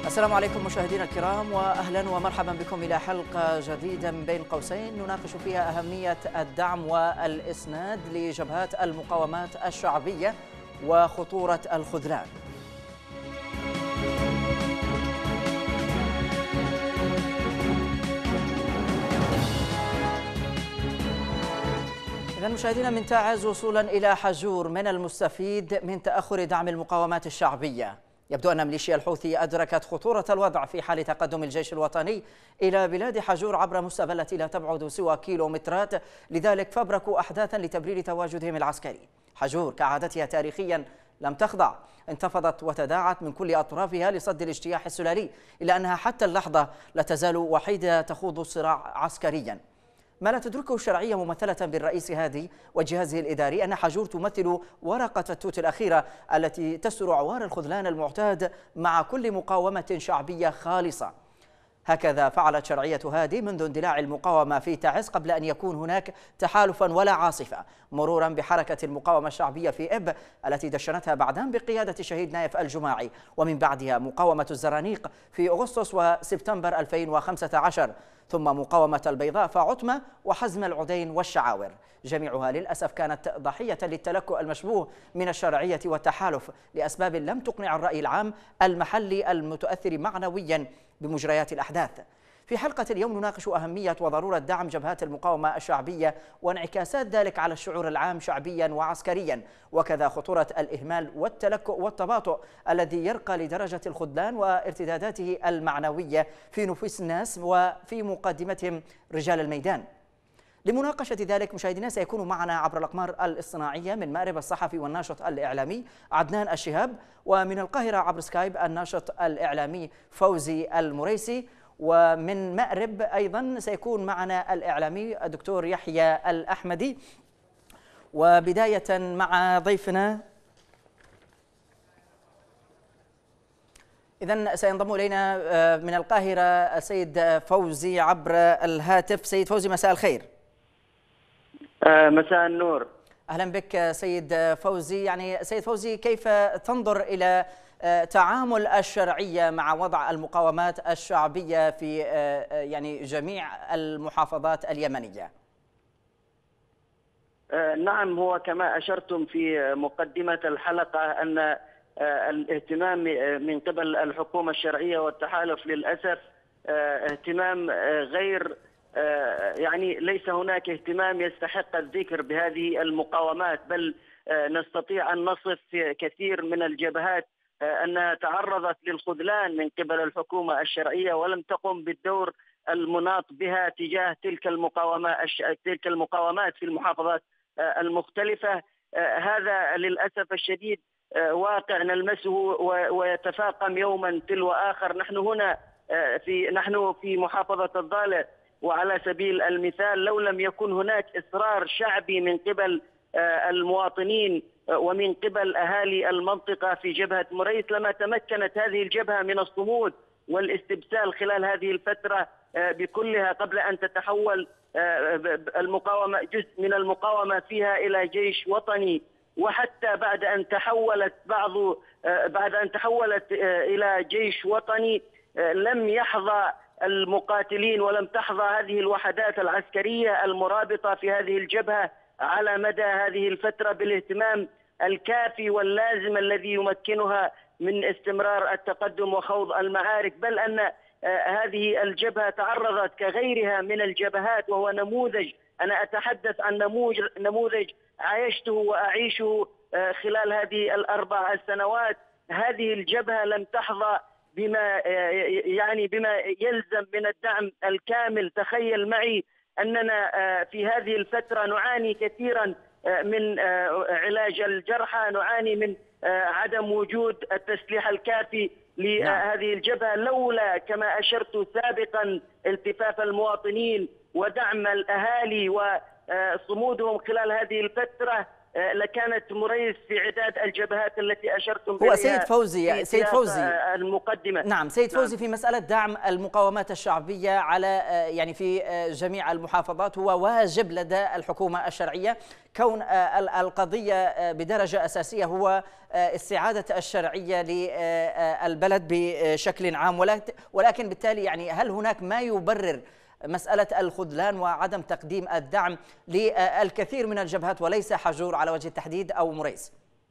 السلام عليكم مشاهدينا الكرام، واهلا ومرحبا بكم الى حلقه جديده من بين قوسين نناقش فيها اهميه الدعم والاسناد لجبهات المقاومات الشعبيه وخطوره الخذلان. إذن مشاهدينا، من تعز وصولا إلى حجور من المستفيد من تأخر دعم المقاومات الشعبية. يبدو أن ميليشيا الحوثي أدركت خطورة الوضع في حال تقدم الجيش الوطني إلى بلاد حجور عبر مسبلة التي لا تبعد سوى كيلومترات، لذلك فبركوا أحداثا لتبرير تواجدهم العسكري. حجور كعادتها تاريخيا لم تخضع، انتفضت وتداعت من كل أطرافها لصد الاجتياح السلالي، إلا أنها حتى اللحظة لا تزال وحيدة تخوض الصراع عسكريا. ما لا تدركه الشرعية ممثلة بالرئيس هادي وجهازه الإداري أن حجور تمثل ورقة التوت الأخيرة التي تستر عوار الخذلان المعتاد مع كل مقاومة شعبية خالصة. هكذا فعلت شرعية هادي منذ اندلاع المقاومة في تعز قبل أن يكون هناك تحالفا ولا عاصفة، مرورا بحركة المقاومة الشعبية في إب التي دشنتها بعدها بقيادة الشهيد نايف الجماعي، ومن بعدها مقاومة الزرانيق في أغسطس وسبتمبر 2015، ثم مقاومة البيضاء فعتمة وحزم العدين والشعاور. جميعها للأسف كانت ضحية للتلكؤ المشبوه من الشرعية والتحالف لأسباب لم تقنع الرأي العام المحلي المتأثر معنويا بمجريات الأحداث. في حلقة اليوم نناقش أهمية وضرورة دعم جبهات المقاومة الشعبية وانعكاسات ذلك على الشعور العام شعبيا وعسكريا، وكذا خطورة الإهمال والتلكؤ والتباطؤ الذي يرقى لدرجة الخذلان وارتداداته المعنوية في نفوس الناس وفي مقدمتهم رجال الميدان. لمناقشة ذلك مشاهدينا سيكون معنا عبر الأقمار الاصطناعية من مأرب الصحفي والناشط الإعلامي عدنان الشهاب، ومن القاهرة عبر سكايب الناشط الإعلامي فوزي المريسي، ومن مأرب أيضا سيكون معنا الإعلامي الدكتور يحيى الأحمدي. وبداية مع ضيفنا، إذن سينضم إلينا من القاهرة السيد فوزي عبر الهاتف. سيد فوزي، مساء الخير. مساء النور. أهلا بك سيد فوزي. يعني سيد فوزي، كيف تنظر إلى تعامل الشرعية مع وضع المقاومات الشعبية في يعني جميع المحافظات اليمنية؟ نعم، هو كما أشرتم في مقدمة الحلقة أن الاهتمام من قبل الحكومة الشرعية والتحالف للأسف اهتمام غير، يعني ليس هناك اهتمام يستحق الذكر بهذه المقاومات، بل نستطيع أن نصف كثير من الجبهات أنها تعرضت للخذلان من قبل الحكومة الشرعية ولم تقم بالدور المناط بها تجاه تلك المقاومات في المحافظات المختلفة. هذا للأسف الشديد واقع نلمسه ويتفاقم يوما تلو آخر. نحن في محافظة الضالع، وعلى سبيل المثال لو لم يكن هناك إصرار شعبي من قبل المواطنين ومن قبل أهالي المنطقة في جبهة مريث لما تمكنت هذه الجبهة من الصمود والاستبسال خلال هذه الفترة بكلها، قبل أن تتحول المقاومة جزء من المقاومة فيها إلى جيش وطني، وحتى بعد أن تحولت إلى جيش وطني لم يحظى المقاتلين ولم تحظى هذه الوحدات العسكرية المرابطة في هذه الجبهة على مدى هذه الفترة بالاهتمام الكافي واللازم الذي يمكنها من استمرار التقدم وخوض المعارك، بل أن هذه الجبهة تعرضت كغيرها من الجبهات، وهو نموذج، أنا أتحدث عن نموذج عايشته وأعيشه خلال هذه الأربع سنوات. هذه الجبهة لم تحظى بما يلزم من الدعم الكامل. تخيل معي أننا في هذه الفترة نعاني كثيرا من علاج الجرحى، نعاني من عدم وجود التسليح الكافي لهذه الجبهة، لولا كما أشرت سابقا التفاف المواطنين ودعم الأهالي وصمودهم خلال هذه الفترة لكانت مريس في عداد الجبهات التي أشرتم هو إليها. سيد فوزي المقدمة. نعم سيد فوزي، في مسألة دعم المقاومات الشعبية على يعني في جميع المحافظات، هو واجب لدى الحكومة الشرعية، كون القضية بدرجة أساسية هو استعادة الشرعية للبلد بشكل عام، ولكن بالتالي يعني هل هناك ما يبرر مسألة الخذلان وعدم تقديم الدعم للكثير من الجبهات وليس حجور على وجه التحديد أو مريس؟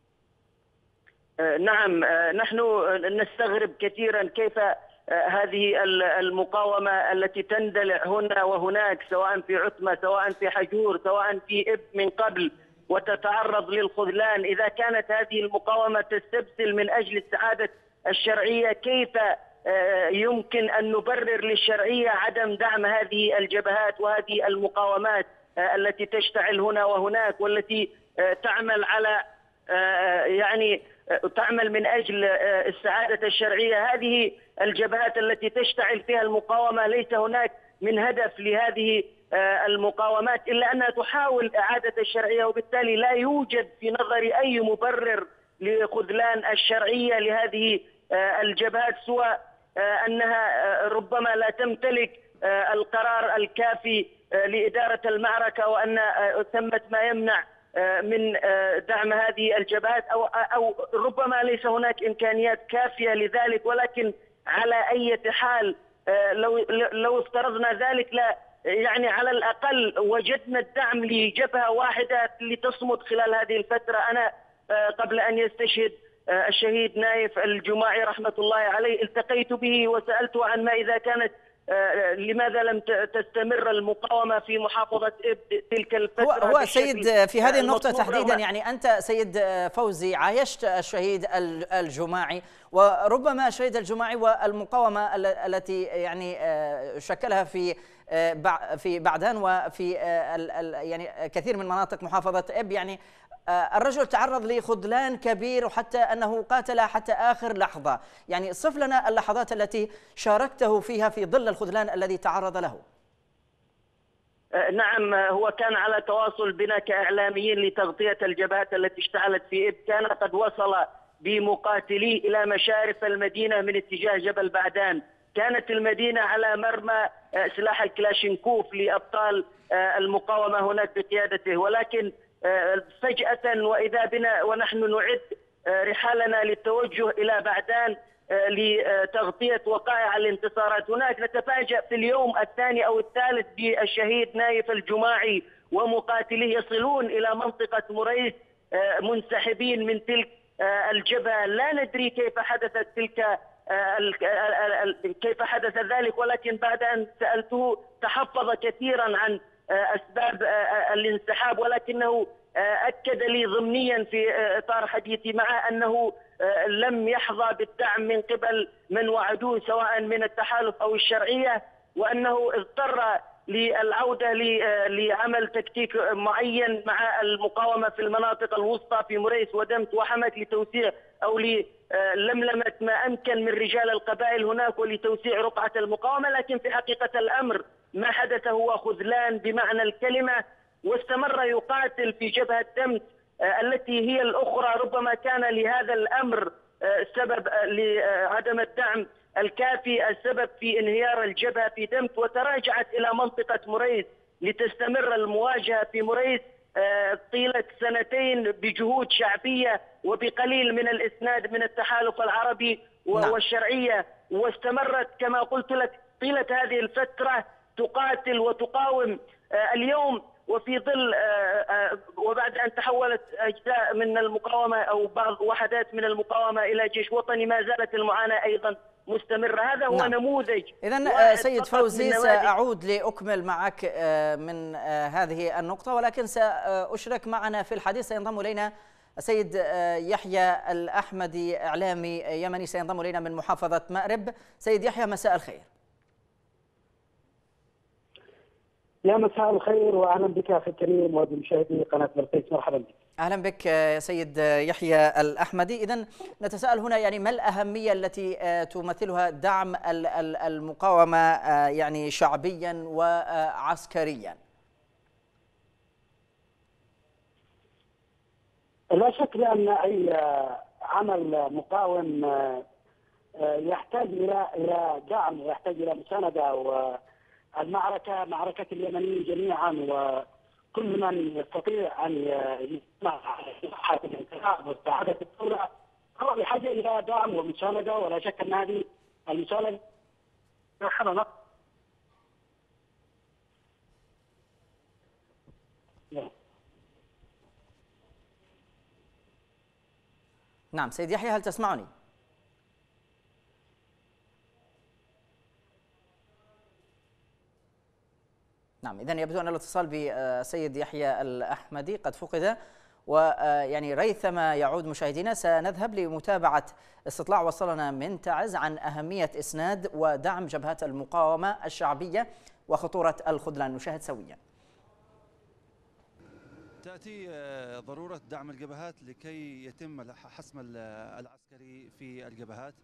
نعم، نحن نستغرب كثيرا كيف هذه المقاومة التي تندلع هنا وهناك، سواء في عتمة، سواء في حجور، سواء في إب من قبل، وتتعرض للخذلان. إذا كانت هذه المقاومة تستبذل من أجل استعادة الشرعية، كيف يمكن أن نبرر للشرعية عدم دعم هذه الجبهات وهذه المقاومات التي تشتعل هنا وهناك، والتي تعمل على يعني تعمل من أجل استعادة الشرعية؟ هذه الجبهات التي تشتعل فيها المقاومة ليس هناك من هدف لهذه المقاومات إلا أنها تحاول إعادة الشرعية، وبالتالي لا يوجد في نظري أي مبرر لخذلان الشرعية لهذه الجبهات، سوى أنها ربما لا تمتلك القرار الكافي لإدارة المعركة، وأن ثمة ما يمنع من دعم هذه الجبهات، أو ربما ليس هناك إمكانيات كافية لذلك. ولكن على أي حال لو افترضنا ذلك، لا يعني على الأقل وجدنا الدعم لجبهة واحدة لتصمد خلال هذه الفترة. أنا قبل أن يستشهد الشهيد نايف الجماعي رحمة الله عليه التقيت به وسألته عن ما إذا كانت لماذا لم تستمر المقاومة في محافظة إب تلك الفترة. هو سيد في هذه النقطة تحديدا، يعني أنت سيد فوزي عايشت الشهيد الجماعي، وربما الشهيد الجماعي والمقاومة التي يعني شكلها في بعدان وفي يعني كثير من مناطق محافظة إب، يعني الرجل تعرض لخذلان كبير وحتى أنه قاتل حتى آخر لحظة. يعني صف لنا اللحظات التي شاركته فيها في ظل الخذلان الذي تعرض له. نعم، هو كان على تواصل بنا كإعلاميين لتغطية الجبهات التي اشتعلت في إب. كان قد وصل بمقاتليه إلى مشارف المدينة من اتجاه جبل بعدان. كانت المدينة على مرمى سلاح الكلاشينكوف لأبطال المقاومة هناك بقيادته، ولكن فجأة وإذا بنا ونحن نعد رحالنا للتوجه إلى بعدان لتغطية وقائع الانتصارات هناك، نتفاجأ في اليوم الثاني أو الثالث بالشهيد نايف الجماعي ومقاتليه يصلون إلى منطقة مريس منسحبين من تلك الجبهة. لا ندري كيف حدثت كيف حدث ذلك، ولكن بعد أن سألته تحفظ كثيرا عن أسباب الانسحاب، ولكنه أكد لي ضمنيا في إطار حديثي معه أنه لم يحظى بالدعم من قبل من وعدوه سواء من التحالف أو الشرعية، وأنه اضطر للعودة لعمل تكتيك معين مع المقاومة في المناطق الوسطى في مريس ودمت وحمد لتوسيع أو للملمة ما أمكن من رجال القبائل هناك ولتوسيع رقعة المقاومة. لكن في حقيقة الأمر ما حدث هو خذلان بمعنى الكلمة، واستمر يقاتل في جبهة دمت التي هي الأخرى. ربما كان لهذا الأمر سبب لعدم الدعم الكافي، السبب في انهيار الجبهة في دمت، وتراجعت إلى منطقة مريس لتستمر المواجهة في مريس طيلة سنتين بجهود شعبية وبقليل من الإسناد من التحالف العربي والشرعية. واستمرت كما قلت لك طيلة هذه الفترة تقاتل وتقاوم. اليوم وفي ظل وبعد أن تحولت أجزاء من المقاومة أو بعض وحدات من المقاومة إلى جيش وطني، ما زالت المعاناة أيضا مستمرة. هذا هو نموذج. إذن سيد فوزي سأعود لأكمل معك من هذه النقطة، ولكن سأشرك معنا في الحديث سينضم إلينا السيد يحيى الأحمدي، إعلامي يمني سينضم إلينا من محافظة مأرب. سيد يحيى مساء الخير. يا مساء الخير واهلا بك اخي الكريم وبمشاهدي قناه بلقيس، مرحبا بك. اهلا بك سيد يحيى الأحمدي. اذا نتساءل هنا يعني ما الأهمية التي تمثلها دعم المقاومة يعني شعبيا وعسكريا؟ لا شك بأن أي عمل مقاوم يحتاج إلى دعم ويحتاج إلى مساندة، والمعركة معركة اليمنيين جميعا، وكل من يستطيع أن يسمع صحة الانتخاب واستعادة الدولة هو بحاجة إلى دعم ومساندة، ولا شك أن هذه المساندة نعم سيد يحيى، هل تسمعني؟ نعم، إذن يبدو أن الاتصال بسيد يحيى الأحمدي قد فقد، ويعني ريثما يعود مشاهدينا سنذهب لمتابعة استطلاع وصلنا من تعز عن أهمية إسناد ودعم جبهات المقاومة الشعبية وخطورة الخذلان. نشاهد سويا. تأتي ضرورة دعم الجبهات لكي يتم حسم العسكري في الجبهات،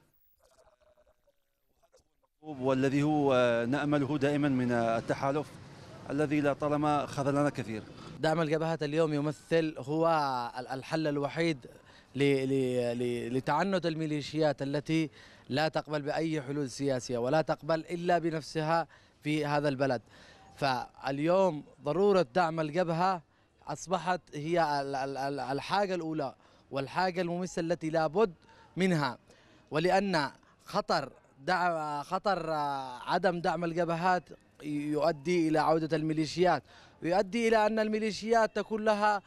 والذي هو نأمله دائما من التحالف الذي لطالما خذلنا كثير. دعم الجبهات اليوم يمثل هو الحل الوحيد لتعنت الميليشيات التي لا تقبل بأي حلول سياسية ولا تقبل إلا بنفسها في هذا البلد. فاليوم ضرورة دعم الجبهة أصبحت هي الحاجة الأولى والحاجة الممسة التي لابد منها، ولأن خطر عدم دعم الجبهات يؤدي إلى عودة الميليشيات، ويؤدي إلى أن الميليشيات تكون لها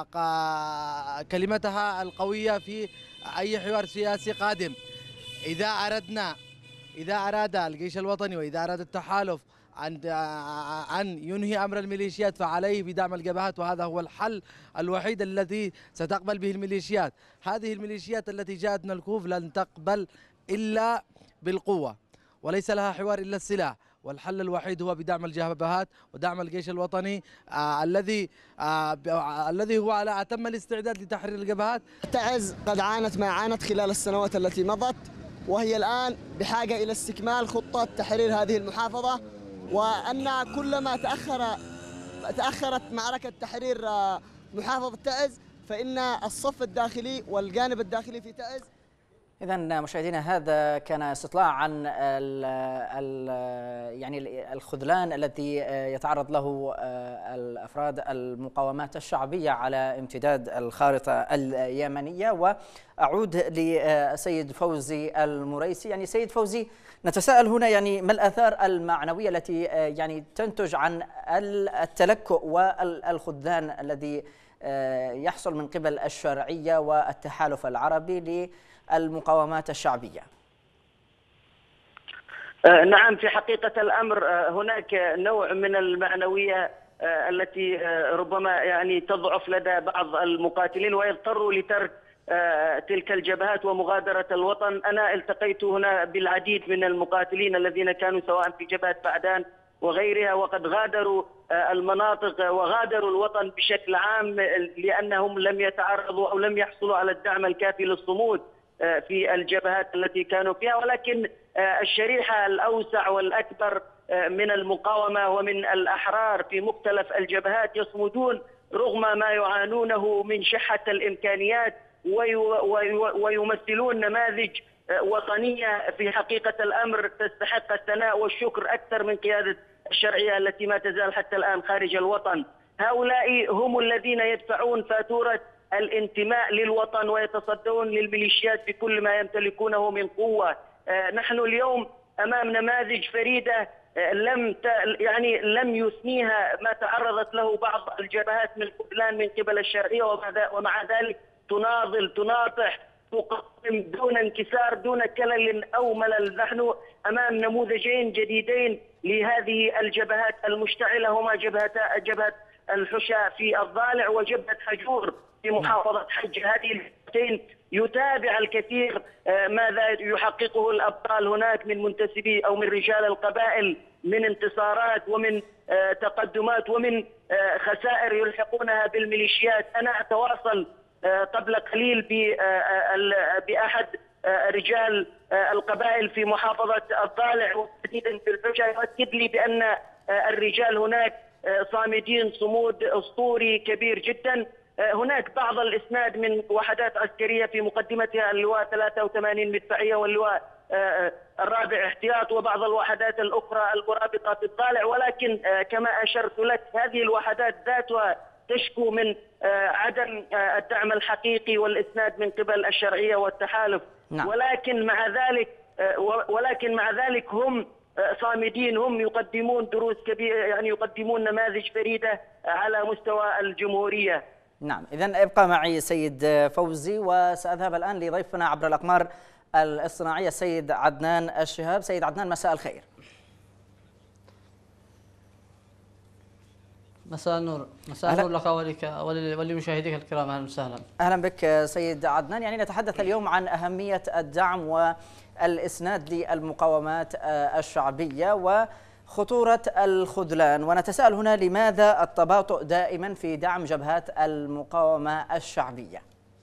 كلمتها القوية في أي حوار سياسي قادم. إذا أراد الجيش الوطني وإذا أراد التحالف أن ينهي أمر الميليشيات فعليه بدعم الجبهات، وهذا هو الحل الوحيد الذي ستقبل به الميليشيات. هذه الميليشيات التي جاءت من الكهوف لن تقبل إلا بالقوة، وليس لها حوار إلا السلاح، والحل الوحيد هو بدعم الجبهات ودعم الجيش الوطني الذي هو على أتم الاستعداد لتحرير الجبهات. تعز قد عانت ما عانت خلال السنوات التي مضت، وهي الآن بحاجة إلى استكمال خطة تحرير هذه المحافظة، وأن كلما تأخرت معركة تحرير محافظة تعز فإن الصف الداخلي والجانب الداخلي في تعز. إذن مشاهدينا، هذا كان استطلاع عن يعني الخذلان الذي يتعرض له الأفراد المقاومات الشعبية على امتداد الخارطة اليمنية. وأعود لسيد فوزي المريسي. يعني سيد فوزي، نتساءل هنا يعني ما الآثار المعنوية التي يعني تنتج عن التلكؤ والخذلان الذي يحصل من قبل الشرعية والتحالف العربي للمقاومات الشعبية؟ نعم، في حقيقة الأمر هناك نوع من المعنوية التي ربما يعني تضعف لدى بعض المقاتلين ويضطروا لترك تلك الجبهات ومغادرة الوطن. أنا التقيت هنا بالعديد من المقاتلين الذين كانوا سواء في جبهة بعدان وغيرها وقد غادروا المناطق وغادروا الوطن بشكل عام لأنهم لم يتعرضوا أو لم يحصلوا على الدعم الكافي للصمود في الجبهات التي كانوا فيها. ولكن الشريحة الأوسع والأكبر من المقاومة ومن الأحرار في مختلف الجبهات يصمدون رغم ما يعانونه من شحة الإمكانيات، ويمثلون نماذج وطنية في حقيقة الأمر تستحق الثناء والشكر أكثر من قيادة الشرعية التي ما تزال حتى الآن خارج الوطن. هؤلاء هم الذين يدفعون فاتورة الانتماء للوطن ويتصدون للميليشيات بكل ما يمتلكونه من قوة. نحن اليوم أمام نماذج فريدة لم يثنيها ما تعرضت له بعض الجبهات من خذلان من قبل الشرعية، ومع ذلك تناضل تناطح تقدم دون انكسار دون كلل أو ملل. نحن أمام نموذجين جديدين لهذه الجبهات المشتعلة، هما جبهة الحشا في الضالع وجبهة حجور في محافظة حج. هذه الجبهتين يتابع الكثير ماذا يحققه الأبطال هناك من منتسبي أو من رجال القبائل من انتصارات ومن تقدمات ومن خسائر يلحقونها بالميليشيات. أنا أتواصل قبل قليل بأحد رجال القبائل في محافظة الضالع وتحديدا في الحجة، يؤكد لي بأن الرجال هناك صامدين صمود أسطوري كبير جدا. هناك بعض الإسناد من وحدات عسكرية في مقدمتها اللواء 83 مدفعية واللواء الرابع احتياط وبعض الوحدات الأخرى المرابطة في الطالع، ولكن كما أشرت لك هذه الوحدات ذاتها تشكو من عدم الدعم الحقيقي والإسناد من قبل الشرعية والتحالف. نعم. ولكن مع ذلك هم صامدين، هم يقدمون دروس كبيرة، يعني يقدمون نماذج فريدة على مستوى الجمهورية. نعم، إذن ابقى معي سيد فوزي، وسأذهب الآن لضيفنا عبر الأقمار الاصطناعية السيد عدنان الشهاب. سيد عدنان، مساء الخير. مساء النور. مساء النور لك ولمشاهديك الكرام. اهلا وسهلا. اهلا بك سيد عدنان. يعني نتحدث اليوم عن اهميه الدعم والاسناد للمقاومات الشعبيه وخطوره الخذلان، ونتساءل هنا لماذا التباطؤ دائما في دعم جبهات المقاومه الشعبيه؟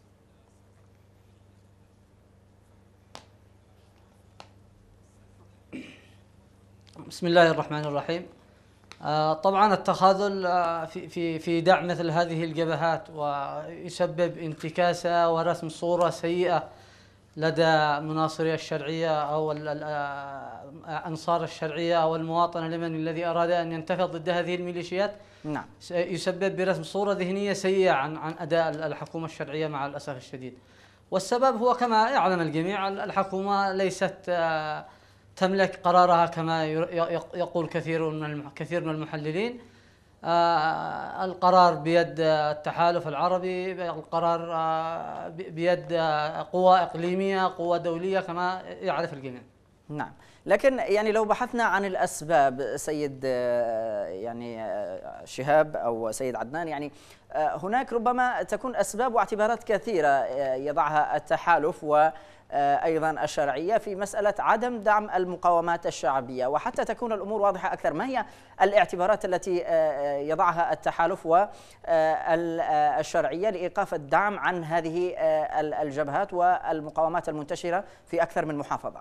بسم الله الرحمن الرحيم. طبعا التخاذل في دعم مثل هذه الجبهات ويسبب انتكاسة ورسم صورة سيئة لدى مناصري الشرعية أو أنصار الشرعية أو المواطن اليمني الذي أراد أن ينتفض ضد هذه الميليشيات. نعم. يسبب برسم صورة ذهنية سيئة عن أداء الحكومة الشرعية مع الأسف الشديد. والسبب هو كما يعلم الجميع، الحكومة ليست تملك قرارها كما يقول كثير من المحللين. القرار بيد التحالف العربي، القرار بيد قوى إقليمية، قوى دولية كما يعرف الجميع. نعم، لكن يعني لو بحثنا عن الأسباب سيد يعني شهاب أو سيد عدنان، يعني هناك ربما تكون أسباب واعتبارات كثيرة يضعها التحالف وأيضا الشرعية في مسألة عدم دعم المقاومات الشعبية. وحتى تكون الأمور واضحة أكثر، ما هي الاعتبارات التي يضعها التحالف والشرعية لإيقاف الدعم عن هذه الجبهات والمقاومات المنتشرة في أكثر من محافظة؟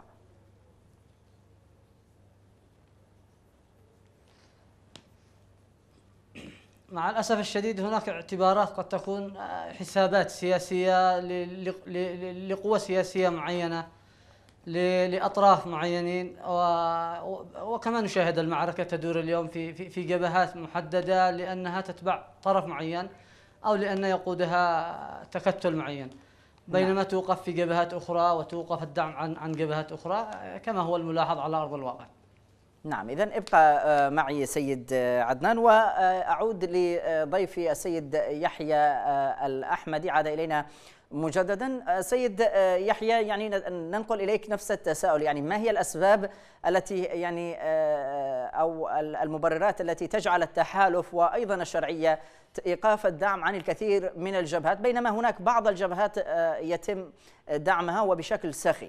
مع الأسف الشديد هناك اعتبارات قد تكون حسابات سياسية لقوى سياسية معينة، لأطراف معينين، وكما نشاهد المعركة تدور اليوم في جبهات محددة لأنها تتبع طرف معين أو لأن يقودها تكتل معين، بينما توقف في جبهات أخرى وتوقف الدعم عن جبهات أخرى كما هو الملاحظ على أرض الواقع. نعم، إذن ابقى معي سيد عدنان، وأعود لضيفي السيد يحيى الأحمدي، عاد إلينا مجددا. سيد يحيى، يعني ننقل إليك نفس التساؤل، يعني ما هي الأسباب التي يعني أو المبررات التي تجعل التحالف وأيضا الشرعية إيقاف الدعم عن الكثير من الجبهات، بينما هناك بعض الجبهات يتم دعمها وبشكل سخي؟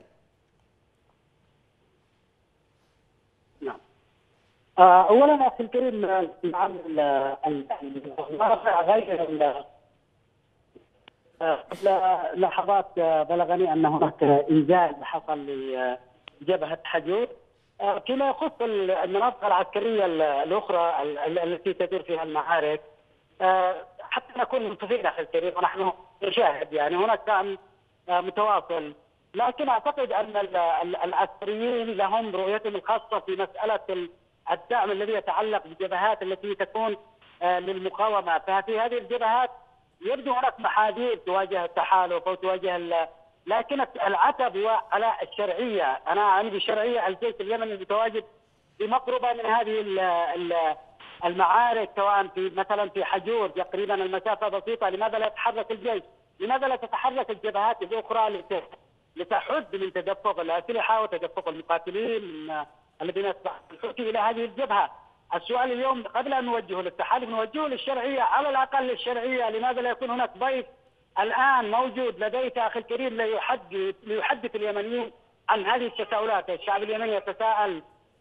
اولا اخي الكريم، الواقع غير قبل لحظات بلغني ان هناك انزال حصل لجبهه حجور فيما يخص المناطق العسكريه الاخرى التي تدور فيها المعارك. حتى نكون متفقين اخي الكريم، ونحن نشاهد يعني هناك دعم متواصل، لكن اعتقد ان العسكريين لهم رؤيتهم الخاصه في مساله الدعم الذي يتعلق بالجبهات التي تكون للمقاومه. ففي هذه الجبهات يبدو هناك محاذير تواجه التحالف او تواجه لكن العتب هو على الشرعيه. انا عندي شرعيه الجيش اليمني المتواجد بمقربه من هذه المعارك، سواء في مثلا في حجور تقريبا المسافه بسيطه. لماذا لا يتحرك الجيش؟ لماذا لا تتحرك الجبهات الاخرى لتحد من تدفق الاسلحه وتدفق المقاتلين الذين يتبعون الحوثي الى هذه الجبهه؟ السؤال اليوم قبل ان نوجهه للتحالف نوجهه للشرعيه، على الاقل للشرعيه. لماذا لا يكون هناك ضيف الان موجود لديك اخي الكريم ليحدث اليمنيين عن هذه التساؤلات؟ الشعب اليمني يتساءل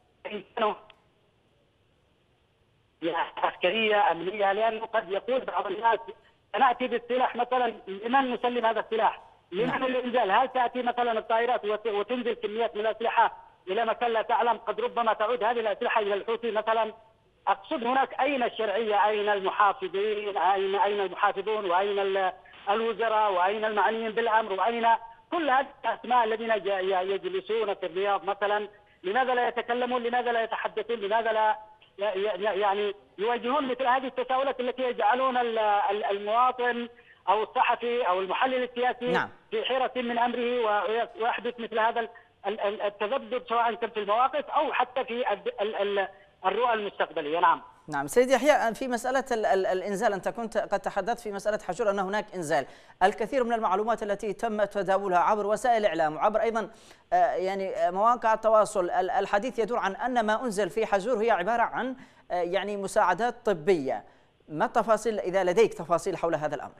عسكريه امنيه، لانه قد يقول بعض الناس سناتي بالسلاح مثلا، لمن نسلم هذا السلاح؟ لمن الانزال؟ هل تاتي مثلا الطائرات وتنزل كميات من الاسلحه الى مكان لا تعلم؟ قد ربما تعود هذه الاسلحه الى الحوثي مثلا أقصد هناك أين الشرعية؟ أين المحافظين؟ أين المحافظون؟ وأين الوزراء؟ وأين المعنيين بالأمر؟ وأين كل هذه الأسماء الذين يجلسون في الرياض مثلا؟ لماذا لا يتكلمون؟ لماذا لا يتحدثون؟ لماذا لا يعني يواجهون مثل هذه التساؤلات التي يجعلون المواطن أو الصحفي أو المحلل السياسي نعم. في حيرة من أمره، ويحدث مثل هذا التذبذب سواء كان في المواقف أو حتى في الرؤى المستقبلية. نعم. نعم سيد يحيى، في مسألة الإنزال أنت كنت قد تحدثت في مسألة حجور أن هناك إنزال. الكثير من المعلومات التي تم تداولها عبر وسائل الإعلام وعبر أيضا يعني مواقع التواصل، الحديث يدور عن أن ما أنزل في حجور هي عبارة عن يعني مساعدات طبية. ما التفاصيل إذا لديك تفاصيل حول هذا الأمر؟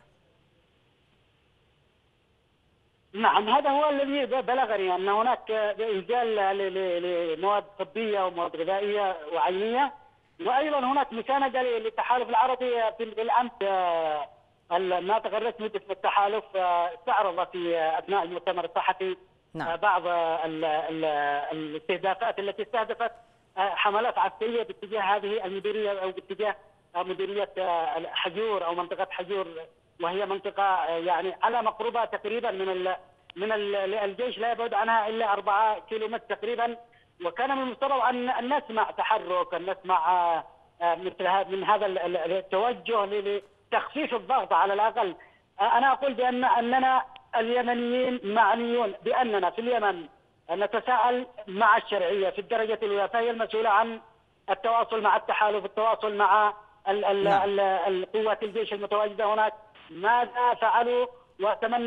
نعم، هذا هو الذي بلغني، أن هناك إنزال لمواد طبية ومواد غذائية وعينية، وأيضا هناك مساندة للتحالف العربي. بالأمس الناطق الرسمي باسم التحالف استعرض في أثناء المؤتمر الصحفي بعض الاستهدافات التي استهدفت حملات عسكرية باتجاه هذه المديرية أو باتجاه مديرية حجور أو منطقة حجور، وهي منطقة يعني على مقربة تقريبا من الجيش، لا يبعد عنها إلا 4 كيلومتر تقريبا. وكان من المفترض أن نسمع تحرك، أن نسمع مثل من هذا التوجه لتخفيف الضغط على الأقل. أنا أقول أننا اليمنيين معنيون بأننا في اليمن نتساءل مع الشرعية في الدرجة الأولى، فهي المسؤولة عن التواصل مع التحالف، التواصل مع القوات الجيش المتواجدة هناك، ماذا فعلوا. وأتمنى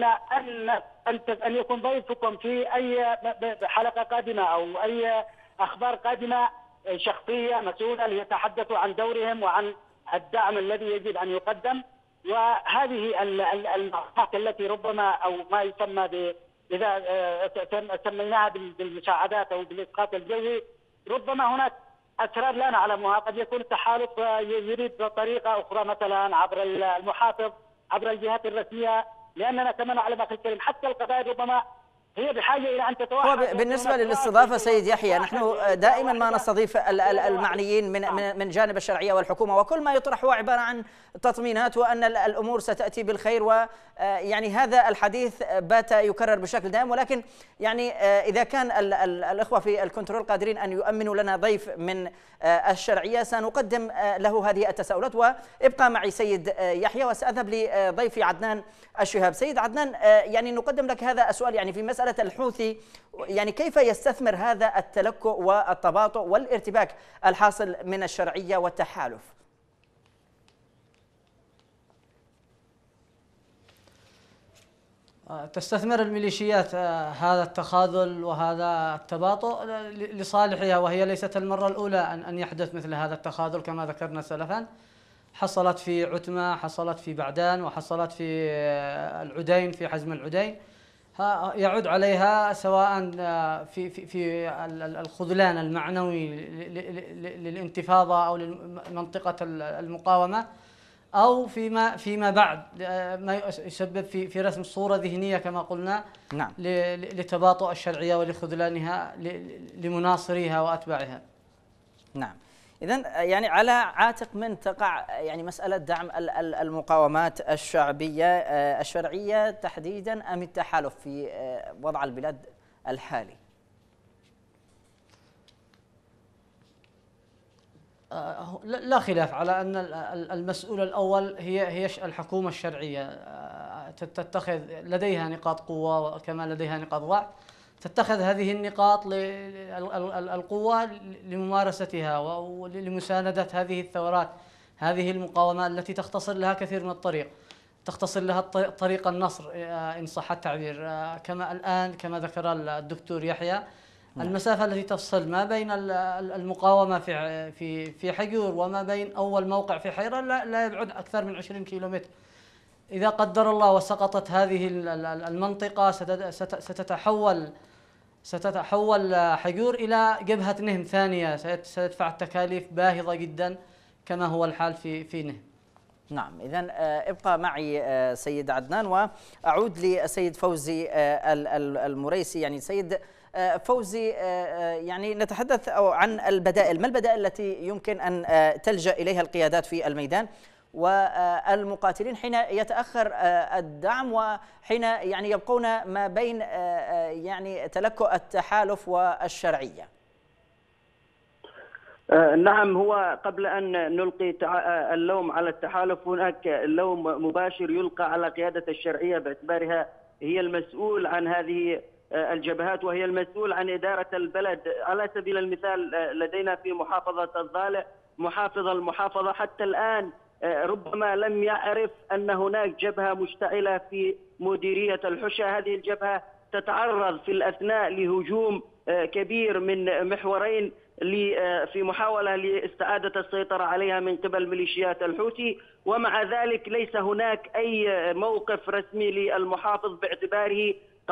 أن يكون ضيفكم في أي حلقة قادمة أو أي أخبار قادمة شخصية مسؤولة ليتحدثوا عن دورهم وعن الدعم الذي يجب أن يقدم. وهذه المعطيات التي ربما أو ما يسمى إذا سميناها بالمساعدات أو بالإسقاط الجوي، ربما هناك أسرار لا نعلمها. قد يكون التحالف يريد طريقة أخرى مثلا عبر المحافظ، عبر الجهات الرسمية، لأننا كما نعلم أخي الكريم حتى القبائل ربما هي بحاجة إلى أن تتوحد. بالنسبة للاستضافة سيد يحيى، نحن دائما ما نستضيف المعنيين من جانب الشرعية والحكومة، وكل ما يطرح هو عبارة عن تطمينات وأن الأمور ستأتي بالخير، ويعني هذا الحديث بات يكرر بشكل دائم. ولكن يعني إذا كان الأخوة في الكنترول قادرين أن يؤمنوا لنا ضيف من الشرعية سنقدم له هذه التساؤلات. وابقى معي سيد يحيى وسأذهب لضيفي عدنان الشهاب. سيد عدنان، يعني نقدم لك هذا السؤال، يعني في مسألة الحوثي، يعني كيف يستثمر هذا التلكؤ والتباطؤ والارتباك الحاصل من الشرعية والتحالف؟ تستثمر الميليشيات هذا التخاذل وهذا التباطؤ لصالحها، وهي ليست المرة الأولى أن يحدث مثل هذا التخاذل كما ذكرنا سلفا. حصلت في عتمة، حصلت في بعدان، وحصلت في العدين، في حزم العدين. يعود عليها سواء في الخذلان المعنوي للانتفاضة أو لمنطقة المقاومة، أو فيما بعد ما يسبب في رسم صورة ذهنية كما قلنا. نعم. لتباطؤ الشرعية ولخذلانها لمناصريها وأتباعها. نعم. إذن يعني على عاتق من تقع يعني مسألة دعم المقاومات الشرعية تحديدا أم التحالف في وضع البلاد الحالي؟ لا خلاف على أن المسؤول الأول هي الحكومة الشرعية. تتخذ لديها نقاط قوة وكما لديها نقاط ضعف، تتخذ هذه النقاط القوة لممارستها ولمساندة هذه الثورات، هذه المقاومة التي تختصر لها كثير من الطريق، تختصر لها طريق النصر إن صح التعبير. كما الآن كما ذكر الدكتور يحيى، المسافة التي تفصل ما بين المقاومة في حجور وما بين أول موقع في حيرة لا يبعد أكثر من 20 كيلومتر. إذا قدر الله وسقطت هذه المنطقة ستتحول حجور إلى جبهة نهم ثانية، ستدفع تكاليف باهظة جدا كما هو الحال في نهم. نعم. إذن ابقى معي سيد عدنان، وأعود للسيد فوزي المريسي. يعني سيد فوزي، يعني نتحدث عن البدائل، ما البدائل التي يمكن أن تلجأ إليها القيادات في الميدان والمقاتلين حين يتأخر الدعم وحين يعني يبقون ما بين يعني تلكؤ التحالف والشرعية؟ نعم، هو قبل أن نلقي اللوم على التحالف هناك لوم مباشر يلقى على قيادة الشرعية باعتبارها هي المسؤول عن هذه الجبهات وهي المسؤول عن إدارة البلد. على سبيل المثال لدينا في محافظة الضالع محافظ المحافظة حتى الآن ربما لم يعرف أن هناك جبهة مشتعلة في مديرية الحشا. هذه الجبهة تتعرض في الأثناء لهجوم كبير من محورين في محاولة لاستعادة السيطرة عليها من قبل ميليشيات الحوثي، ومع ذلك ليس هناك أي موقف رسمي للمحافظ باعتباره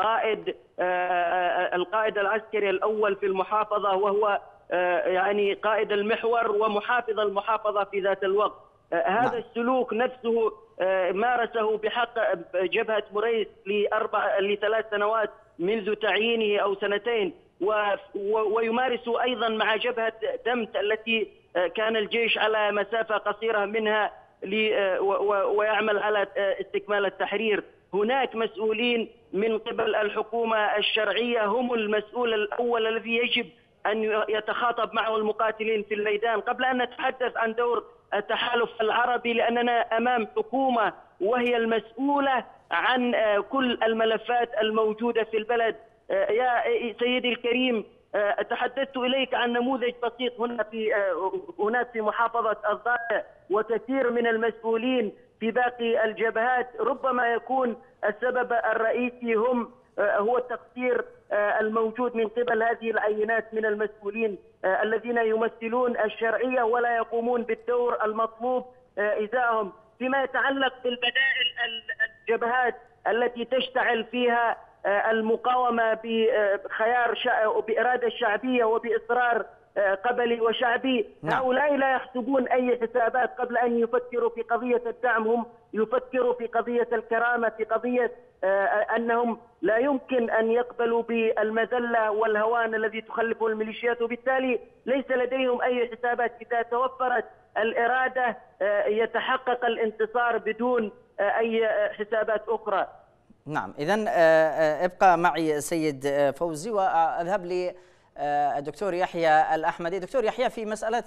القائد العسكري الأول في المحافظة، وهو يعني قائد المحور ومحافظ المحافظة في ذات الوقت. هذا السلوك نفسه مارسه بحق جبهة مريس ل3 سنوات منذ تعيينه أو 2، ويمارس أيضا مع جبهة دمت التي كان الجيش على مسافة قصيرة منها ويعمل على استكمال التحرير. هناك مسؤولين من قبل الحكومة الشرعية هم المسؤول الأول الذي يجب أن يتخاطب معه المقاتلين في الميدان قبل أن نتحدث عن دور التحالف العربي، لأننا أمام حكومة وهي المسؤولة عن كل الملفات الموجودة في البلد. يا سيدي الكريم، تحدثت إليك عن نموذج بسيط هناك في محافظة الضالع، وكثير من المسؤولين في باقي الجبهات ربما يكون السبب الرئيسي هو التقصير الموجود من قبل هذه العينات من المسؤولين الذين يمثلون الشرعية ولا يقومون بالدور المطلوب إزاءهم. فيما يتعلق بالبدائل الجبهات التي تشتعل فيها المقاومة بإرادة شعبية وبإصرار قبلي وشعبي، هؤلاء لا يحسبون أي حسابات قبل أن يفكروا في قضية الدعم، هم يفكروا في قضية الكرامة، في قضية أنهم لا يمكن أن يقبلوا بالمذلة والهوان الذي تخلفه الميليشيات، وبالتالي ليس لديهم أي حسابات. إذا توفرت الإرادة يتحقق الانتصار بدون أي حسابات أخرى. نعم، إذن ابقى معي سيد فوزي وأذهب للدكتور يحيى الأحمدي. دكتور يحيى، في مسألة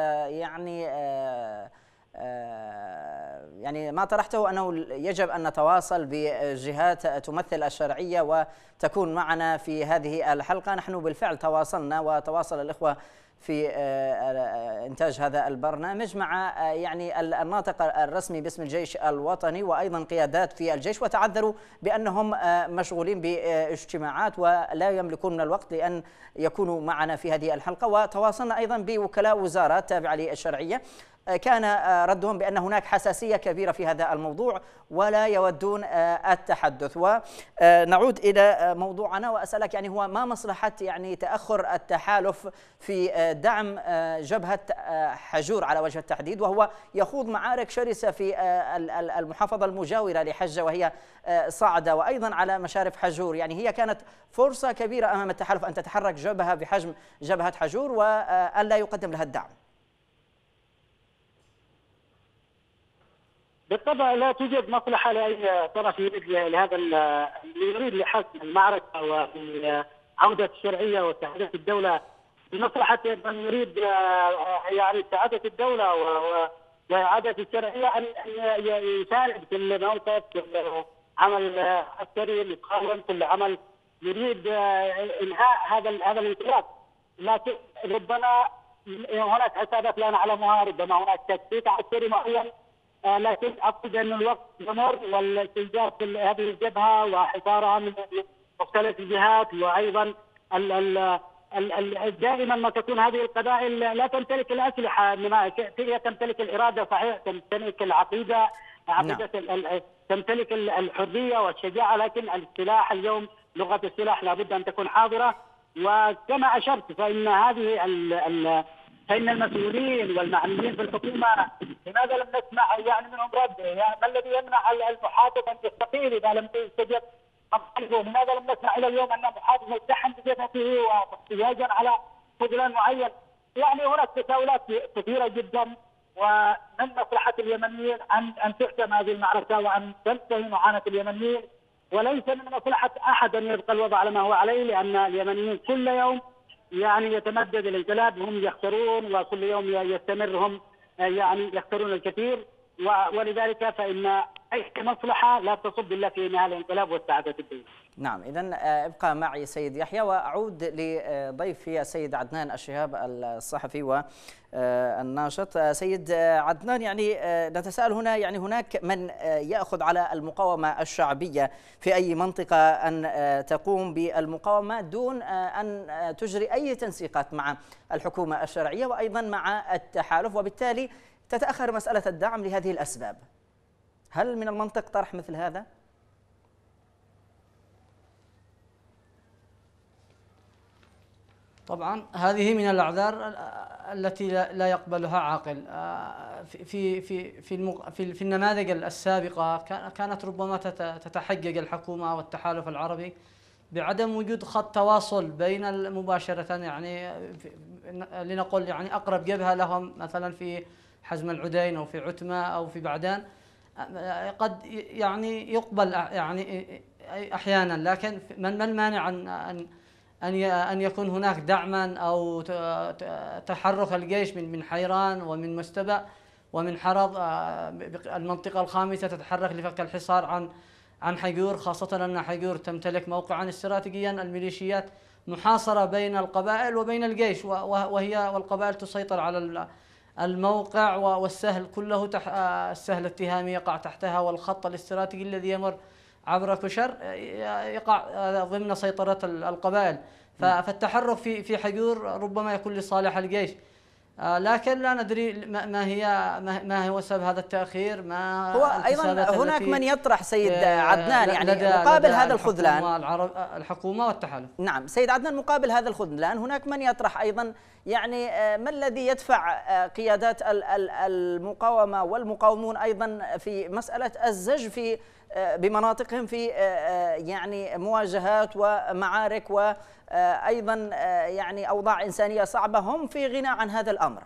يعني ما طرحته أنه يجب أن نتواصل بجهات تمثل الشرعية وتكون معنا في هذه الحلقة. نحن بالفعل تواصلنا وتواصل الإخوة في إنتاج هذا البرنامج مع يعني الناطق الرسمي باسم الجيش الوطني وأيضا قيادات في الجيش، وتعذروا بأنهم مشغولين باجتماعات ولا يملكون من الوقت لأن يكونوا معنا في هذه الحلقة. وتواصلنا أيضا بوكلاء وزارات تابعة للشرعية، كان ردهم بأن هناك حساسية كبيرة في هذا الموضوع ولا يودون التحدث. ونعود إلى موضوعنا وأسألك، يعني هو ما مصلحة يعني تأخر التحالف في دعم جبهة حجور على وجه التحديد، وهو يخوض معارك شرسة في المحافظة المجاورة لحجة وهي صعدة، وأيضا على مشارف حجور. يعني هي كانت فرصة كبيرة أمام التحالف أن تتحرك جبهة بحجم جبهة حجور وأن لا يقدم لها الدعم. بالطبع لا توجد مصلحة لأي طرف يريد لحسم المعركة وعودة الشرعية وسعادة الدولة. بمصلحة من يريد يعني سعادة الدولة وإعادة الشرعية أن يساند كل موقف، كل عمل عسكري يقاوم، كل عمل يريد إنهاء هذا الانقلاب. لكن ربما هناك حسابات لا نعلمها، ربما هناك تكتيك عسكري معين، لكن أعتقد أن الوقت يمر والاستنزاف هذه الجبهة وحصارها من مختلف الجهات، وأيضا دائما ما تكون هذه القبائل لا تمتلك الأسلحة، إنما هي تمتلك الإرادة، صحيح تمتلك العقيدة، تمتلك الحرية والشجاعة، لكن السلاح اليوم لغة السلاح لابد أن تكون حاضرة. وكما أشرت فإن فإن المسؤولين والمعنيين في الحكومة لماذا لم نسمع يعني منهم رد؟ يعني ما الذي يمنع المحافظ أن يستقيل إذا لم يستجب لماذا لم نسمع الى اليوم ان محافظ يتحم بجبهته واحتجاجا على فلان معين؟ يعني هناك تساؤلات كثيره جدا، ومن مصلحه اليمنيين ان تحسم هذه المعركه وان تنتهي معاناه اليمنيين، وليس من مصلحه احد ان يبقى الوضع على ما هو عليه، لان اليمنيين كل يوم يعني يتمدد الانقلاب، هم يخسرون وكل يوم يستمر هم يعني يخسرون الكثير، ولذلك فإن أي مصلحة لا تصب إلا في إنهاء الانقلاب واستعادة الدين. نعم، إذن ابقى معي سيد يحيى، وأعود لضيفي السيد عدنان الشهاب الصحفي والناشط. سيد عدنان، يعني نتساءل هنا، يعني هناك من يأخذ على المقاومة الشعبية في أي منطقة أن تقوم بالمقاومة دون أن تجري أي تنسيقات مع الحكومة الشرعية وأيضا مع التحالف، وبالتالي تتأخر مسألة الدعم لهذه الأسباب. هل من المنطق طرح مثل هذا؟ طبعا هذه من الأعذار التي لا يقبلها عاقل. في النماذج السابقة كانت ربما تتحجج الحكومة والتحالف العربي بعدم وجود خط تواصل بين مباشرة، يعني لنقل يعني أقرب جبهة لهم مثلا في حزم العدين أو في عتمة أو في بعدان، قد يعني يقبل يعني أحيانا، لكن من المانع أن يكون هناك دعما أو تحرك الجيش من حيران ومن مستبأ ومن حرض، المنطقة الخامسة تتحرك لفك الحصار عن حجور، خاصة أن حجور تمتلك موقعا استراتيجيا. الميليشيات محاصرة بين القبائل وبين الجيش، والقبائل تسيطر على الموقع، والسهل كله السهل التهامي يقع تحتها، والخط الاستراتيجي الذي يمر عبر كشر يقع ضمن سيطرة القبائل. فالتحرك في حجور ربما يكون لصالح الجيش، لكن لا ندري ما هو سبب هذا التأخير. ما هو أيضا هناك من يطرح سيد عدنان، يعني مقابل هذا الخذلان الحكومة والتحالف. نعم سيد عدنان، مقابل هذا الخذلان هناك من يطرح أيضا، يعني ما الذي يدفع قيادات المقاومة والمقاومون أيضا في مسألة الزج بمناطقهم في يعني مواجهات ومعارك وأيضا يعني أوضاع إنسانية صعبة، هم في غنى عن هذا الأمر؟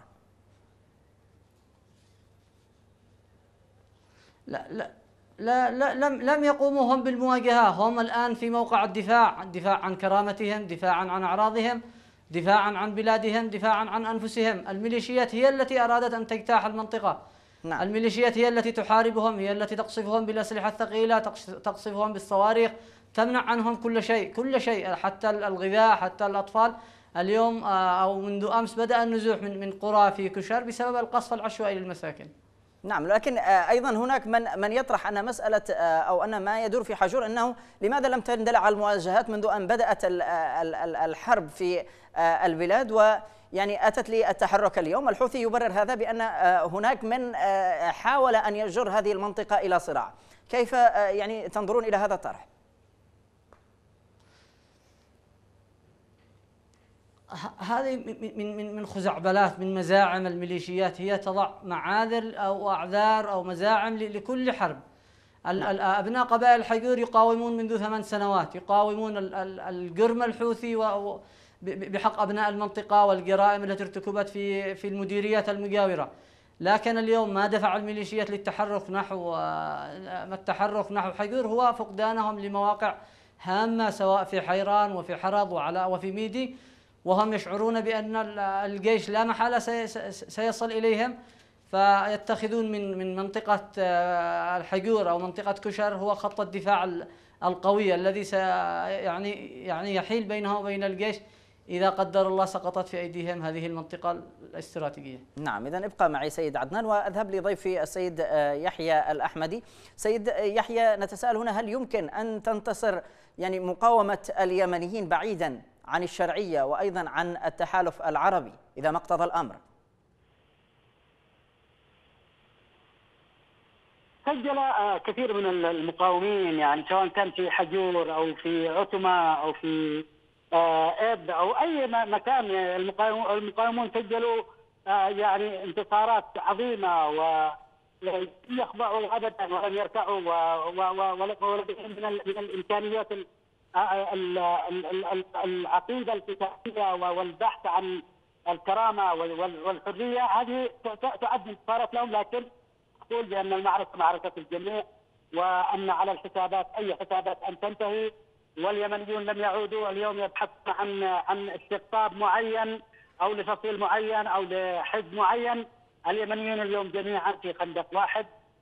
لا لم يقوموا هم بالمواجهة، هم الآن في موقع الدفاع عن كرامتهم، دفاعا عن أعراضهم، دفاعا عن بلادهم، دفاعا عن أنفسهم. الميليشيات هي التي أرادت أن تجتاح المنطقة. نعم. الميليشيات هي التي تحاربهم، هي التي تقصفهم بالأسلحة الثقيلة، تقصفهم بالصواريخ، تمنع عنهم كل شيء، حتى الغذاء، حتى الأطفال. اليوم أو منذ أمس بدأ النزوح من قرى في كشر بسبب القصف العشوائي للمساكن. نعم، لكن أيضا هناك من يطرح أن مسألة أو أن ما يدور في حجور أنه لماذا لم تندلع المواجهات منذ أن بدأت الحرب في البلاد، ويعني أتت للتحرك اليوم. الحوثي يبرر هذا بأن هناك من حاول أن يجر هذه المنطقة إلى صراع. كيف يعني تنظرون إلى هذا الطرح؟ هذه من خزعبلات، من مزاعم الميليشيات، هي تضع معاذر أو أعذار أو مزاعم لكل حرب. أبناء قبائل حجور يقاومون منذ 8 سنوات، يقاومون الجرم الحوثي بحق أبناء المنطقة والجرائم التي ارتكبت في المديريات المجاورة. لكن اليوم ما دفع الميليشيات للتحرك نحو حجور هو فقدانهم لمواقع هامة، سواء في حيران وفي حرض وعلاء وفي ميدي، وهم يشعرون بأن الجيش لا محالة سيصل إليهم، فيتخذون من منطقة الحجور أو منطقة كشر هو خط الدفاع القوي الذي يعني يحيل بينه وبين الجيش إذا قدر الله سقطت في أيديهم هذه المنطقة الاستراتيجية. نعم، إذن ابقى معي سيد عدنان، وأذهب لضيفي السيد يحيى الأحمدي. سيد يحيى، نتساءل هنا، هل يمكن أن تنتصر يعني مقاومة اليمنيين بعيدا عن الشرعية وأيضا عن التحالف العربي إذا ما اقتضى الأمر؟ سجل كثير من المقاومين، يعني سواء كان في حجور أو في عتمة أو في إب أو أي مكان، المقاومون سجلوا يعني انتصارات عظيمة يخضعوا ابدا ولن يركعوا ولديهم من الامكانيات العقيده الكتابيه والبحث عن الكرامه والحريه. هذه تعد انتصارات لهم، لكن اقول بان المعركه معركه الجميع، وان على الحسابات اي حسابات ان تنتهي. واليمنيون لم يعودوا اليوم يبحثون عن استقطاب معين او لفصيل معين او لحزب معين. اليمنيون اليوم جميعا في خندق واحد،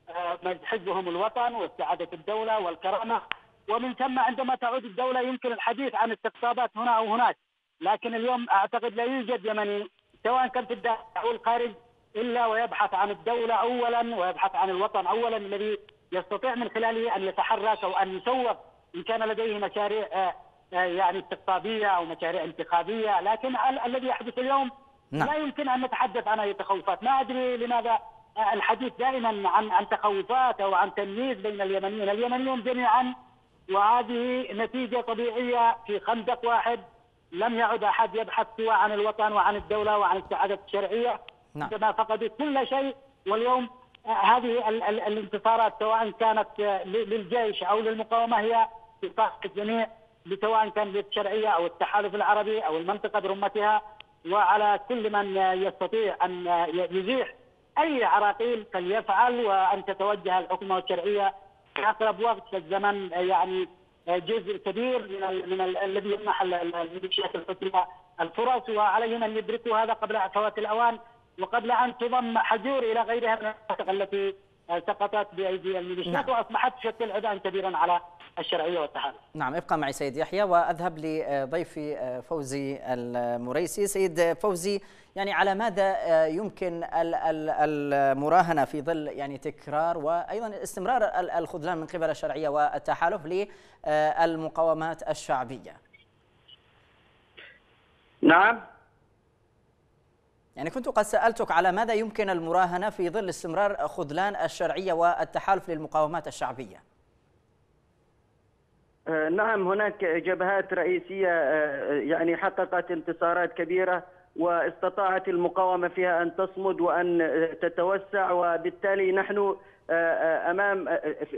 حزبهم الوطن واستعاده الدوله والكرامه، ومن ثم عندما تعود الدوله يمكن الحديث عن استقطابات هنا او هناك. لكن اليوم اعتقد لا يوجد يمني سواء كان في الداخل او الخارج الا ويبحث عن الدوله اولا ويبحث عن الوطن اولا، الذي يستطيع من خلاله ان يتحرك او ان يسوق ان كان لديه مشاريع يعني استقطابيه او مشاريع انتخابيه. لكن الذي يحدث اليوم لا يمكن ان نتحدث عن اي تخوفات. ما ادري لماذا الحديث دائما عن تخوفات او عن تمييز بين اليمنيين. اليمنيون جميعا، وهذه نتيجه طبيعيه في خندق واحد. لم يعد احد يبحث سوى عن الوطن وعن الدوله وعن السعاده الشرعيه، عندما فقدوا كل شيء. واليوم هذه الانتصارات سواء كانت للجيش او للمقاومه هي في صالح الجميع، سواء كان للشرعيه او التحالف العربي او المنطقه برمتها. وعلى كل من يستطيع ان يزيح اي عراقيل فليفعل، وان تتوجه الحكومه والشرعيه في اقرب وقت. الزمن يعني جزء كبير من الذي يمنح الميليشيات الحوثيه الفرص، وعليهم ان يدركوا هذا قبل فوات الاوان وقبل ان تضم حجور الى غيرها من المناطق التي سقطت بايدي الميليشيات واصبحت تشكل عبئا كبيرا على الشرعيه والتحالف. نعم، ابقى معي سيد يحيى واذهب لضيفي فوزي المريسي. سيد فوزي، يعني على ماذا يمكن المراهنه في ظل يعني تكرار وايضا استمرار الخذلان من قبل الشرعيه والتحالف للمقاومات الشعبيه؟ نعم، يعني كنت قد سألتك على ماذا يمكن المراهنة في ظل استمرار خذلان الشرعية والتحالف للمقاومات الشعبية؟ نعم، هناك جبهات رئيسية يعني حققت انتصارات كبيرة واستطاعت المقاومة فيها أن تصمد وأن تتوسع، وبالتالي نحن أمام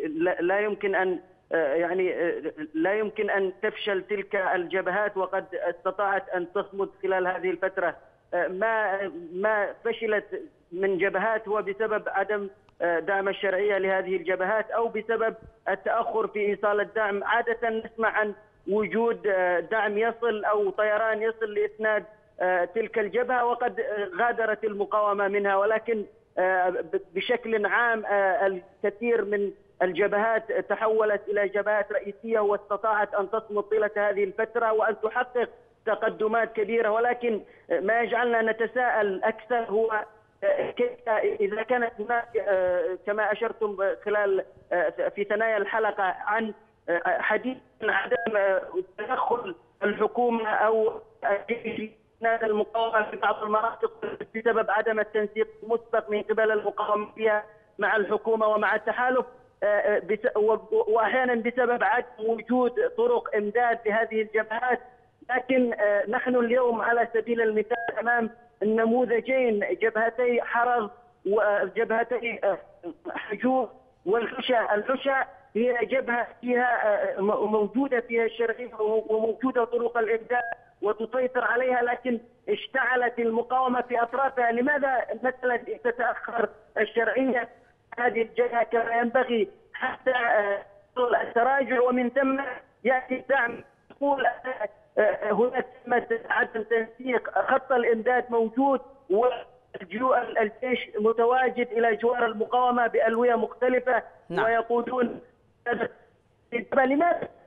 لا يمكن أن تفشل تلك الجبهات، وقد استطاعت أن تصمد خلال هذه الفترة. ما فشلت من جبهات هو بسبب عدم دعم الشرعية لهذه الجبهات أو بسبب التأخر في إيصال الدعم. عادة نسمع عن وجود دعم يصل أو طيران يصل لإسناد تلك الجبهة وقد غادرت المقاومة منها، ولكن بشكل عام الكثير من الجبهات تحولت إلى جبهات رئيسية واستطاعت أن تصمد طيلة هذه الفترة وأن تحقق تقدمات كبيرة. ولكن ما يجعلنا نتساءل أكثر هو كيف إذا كانت هناك كما أشرتم خلال في ثنايا الحلقة عن حديث عدم تدخل الحكومة أو الجيش المقاومة في بعض المناطق بسبب عدم التنسيق المسبق من قبل المقاومة فيها مع الحكومة ومع التحالف، وأحيانا بسبب عدم وجود طرق إمداد لهذه الجبهات. لكن نحن اليوم على سبيل المثال أمام النموذجين، جبهتي حرز وجبهتي حجور والحشا. الحشا هي جبهة فيها موجودة فيها الشرعية وموجودة طرق الإبداع وتسيطر عليها، لكن اشتعلت المقاومة في أطرافها. لماذا مثلا تتأخر الشرعية هذه الجبهة كما ينبغي حتى التراجع ومن ثم يأتي الدعم؟ يقول هناك عدم تنسيق، خط الإمداد موجود والجيش متواجد إلى جوار المقاومة بألوية مختلفة. نعم. ويقولون لماذا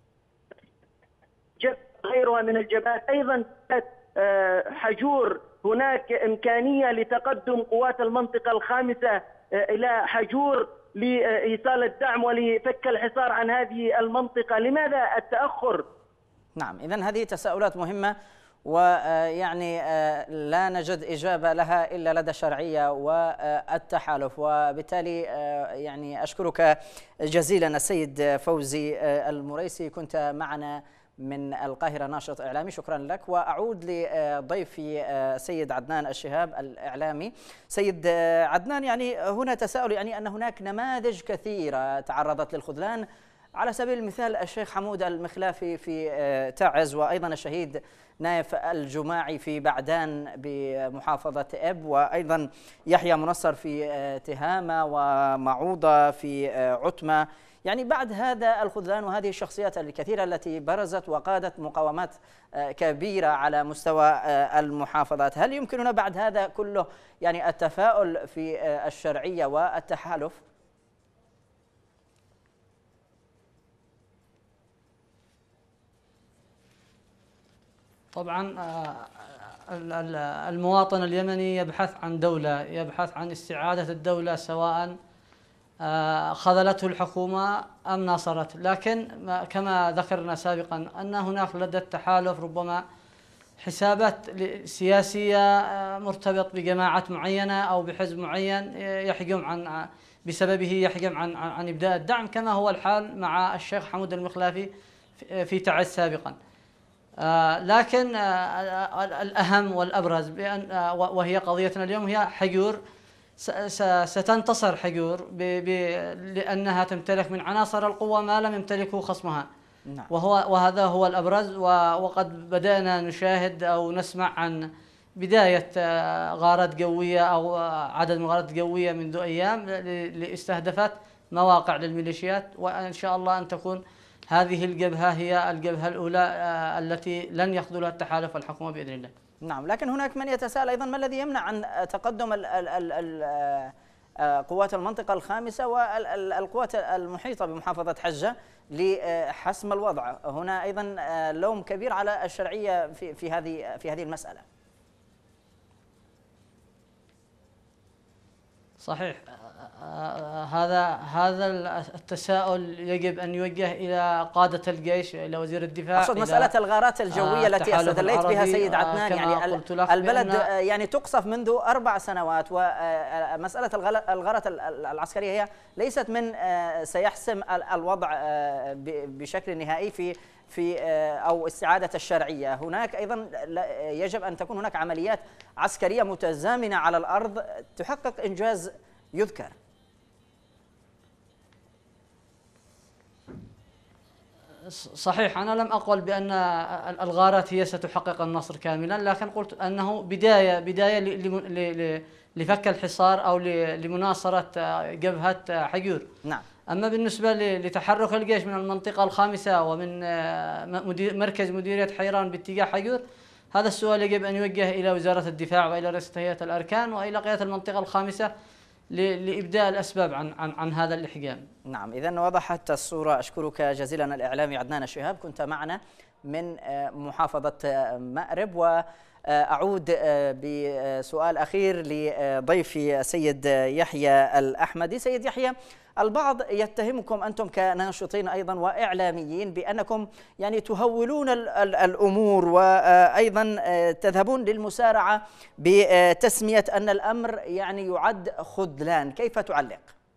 غيرها من الجبهات أيضا حجور؟ هناك إمكانية لتقدم قوات المنطقة الخامسة إلى حجور لإيصال الدعم ولفك الحصار عن هذه المنطقة. لماذا التأخر؟ نعم، إذن هذه تساؤلات مهمة ويعني لا نجد إجابة لها إلا لدى الشرعية والتحالف، وبالتالي يعني أشكرك جزيلا السيد فوزي المريسي، كنت معنا من القاهرة ناشط إعلامي، شكرا لك. وأعود لضيفي سيد عدنان الشهاب الإعلامي. سيد عدنان، يعني هنا تساؤل، يعني أن هناك نماذج كثيرة تعرضت للخذلان، على سبيل المثال الشيخ حمود المخلافي في تعز، وأيضا الشهيد نايف الجماعي في بعدان بمحافظة إب، وأيضا يحيى منصر في تهامة، ومعوضة في عتمة. يعني بعد هذا الخذلان وهذه الشخصيات الكثيرة التي برزت وقادت مقاومات كبيرة على مستوى المحافظات، هل يمكننا بعد هذا كله يعني التفاؤل في الشرعية والتحالف؟ طبعا المواطن اليمني يبحث عن دولة، يبحث عن استعادة الدولة، سواء خذلته الحكومة أم ناصرته. لكن كما ذكرنا سابقا أن هناك لدى التحالف ربما حسابات سياسية مرتبط بجماعة معينة أو بحزب معين يحجم عن بسببه يحجم عن إبداء الدعم، كما هو الحال مع الشيخ حمود المخلافي في تعز سابقا. لكن الأهم والأبرز وهي قضيتنا اليوم هي حجور. ستنتصر حجور لأنها تمتلك من عناصر القوة ما لم يمتلكه خصمها. نعم. وهذا هو الأبرز. وقد بدأنا نشاهد أو نسمع عن بداية غارات قوية أو عدد من الغارات القوية منذ أيام لاستهدفت مواقع للميليشيات، وإن شاء الله أن تكون هذه الجبهة هي الجبهة الأولى التي لن يخذلها التحالف والحكومة بإذن الله. نعم، لكن هناك من يتساءل أيضا ما الذي يمنع عن تقدم قوات المنطقة الخامسة والقوات المحيطة بمحافظة حجة لحسم الوضع؟ هنا أيضا لوم كبير على الشرعية في هذه المسألة. صحيح. هذا التساؤل يجب أن يوجه إلى قادة الجيش، إلى وزير الدفاع. أقصد مسألة الغارات الجوية التي استدليت بها سيد عدنان. يعني البلد يعني تقصف منذ 4 سنوات، ومسألة الغارات العسكرية هي ليست من سيحسم الوضع بشكل نهائي في أو استعادة الشرعية. هناك أيضا يجب أن تكون هناك عمليات عسكرية متزامنة على الأرض تحقق إنجاز يذكر. صحيح، أنا لم أقل بأن الغارات هي ستحقق النصر كاملا، لكن قلت أنه بداية لفك الحصار أو لمناصرة جبهة حجور. نعم. أما بالنسبة لتحرك الجيش من المنطقة الخامسة ومن مركز مديرية حيران باتجاه حجور، هذا السؤال يجب أن يوجه إلى وزارة الدفاع وإلى رئاسة هيئة الأركان وإلى قيادة المنطقة الخامسة لإبداء الأسباب عن هذا الإحجام. نعم، إذن وضحت الصورة. أشكرك جزيلا الإعلامي عدنان الشهاب، كنت معنا من محافظة مأرب. وأعود بسؤال أخير لضيفي سيد يحيى الأحمدي. سيد يحيى، البعض يتهمكم أنتم كناشطين أيضا وإعلاميين بأنكم يعني تهولون الأمور، وأيضا تذهبون للمسارعة بتسمية أن الأمر يعني يعد خذلان، كيف تعلق؟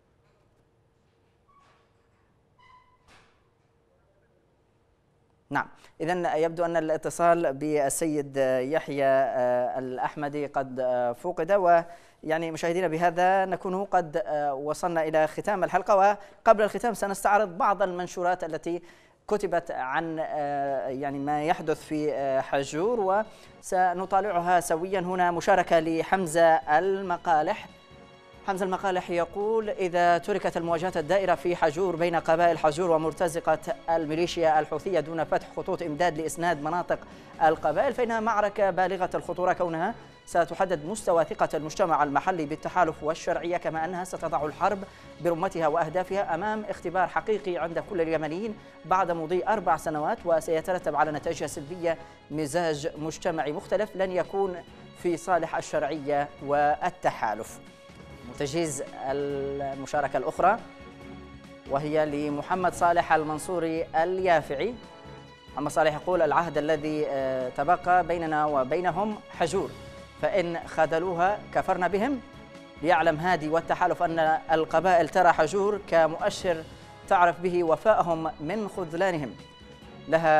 نعم، إذن يبدو أن الاتصال بالسيد يحيى الأحمدي قد فقد، ويعني مشاهدينا بهذا نكون قد وصلنا إلى ختام الحلقة. وقبل الختام سنستعرض بعض المنشورات التي كتبت عن يعني ما يحدث في حجور وسنطالعها سويا. هنا مشاركة لحمزة المقالح. حمزة المقالح يقول: إذا تركت المواجهات الدائرة في حجور بين قبائل حجور ومرتزقة الميليشيا الحوثية دون فتح خطوط إمداد لإسناد مناطق القبائل، فإنها معركة بالغة الخطورة، كونها ستحدد مستوى ثقة المجتمع المحلي بالتحالف والشرعية، كما أنها ستضع الحرب برمتها وأهدافها أمام اختبار حقيقي عند كل اليمنيين بعد مضي 4 سنوات، وسيترتب على نتائجها السلبية مزاج مجتمعي مختلف لن يكون في صالح الشرعية والتحالف. تجهيز المشاركة الأخرى وهي لمحمد صالح المنصوري اليافعي. محمد صالح يقول: العهد الذي تبقى بيننا وبينهم حجور، فإن خذلوها كفرنا بهم. ليعلم هادي والتحالف أن القبائل ترى حجور كمؤشر تعرف به وفاءهم من خذلانهم، لها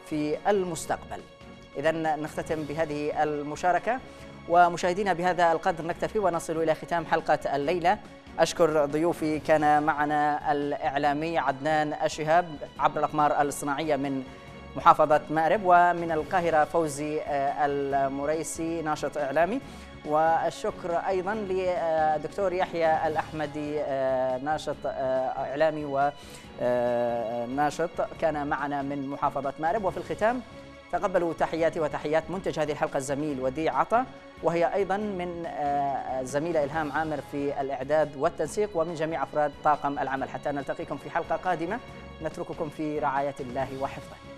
في المستقبل. إذن نختتم بهذه المشاركة، ومشاهدينا بهذا القدر نكتفي ونصل إلى ختام حلقة الليلة. أشكر ضيوفي، كان معنا الإعلامي عدنان الشهاب عبر الأقمار الصناعية من محافظة مأرب، ومن القاهرة فوزي المريسي ناشط إعلامي، والشكر أيضا لدكتور يحيى الأحمدي ناشط إعلامي وناشط كان معنا من محافظة مأرب. وفي الختام تقبلوا تحياتي وتحيات منتج هذه الحلقة الزميل وديع عطا، وهي أيضا من الزميلة إلهام عامر في الإعداد والتنسيق، ومن جميع أفراد طاقم العمل. حتى نلتقيكم في حلقة قادمة، نترككم في رعاية الله وحفظه.